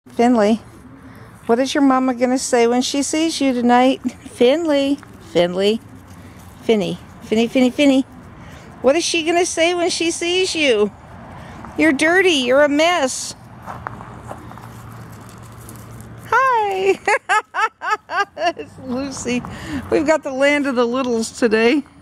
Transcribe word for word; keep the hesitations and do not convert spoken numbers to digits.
Finley, what is your mama gonna say when she sees you tonight? Finley, Finley, Finny, Finny, Finny, Finny. What is she gonna say when she sees you? You're dirty, you're a mess. Hi, it's Lucy. We've got the land of the littles today.